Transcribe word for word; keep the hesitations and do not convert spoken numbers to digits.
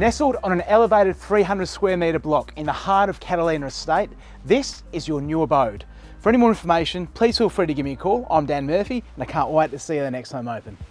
Nestled on an elevated three hundred square metre block in the heart of Catalina estate, this is your new abode. For any more information, please feel free to give me a call. I'm Dan Murphy and I can't wait to see you the next time open.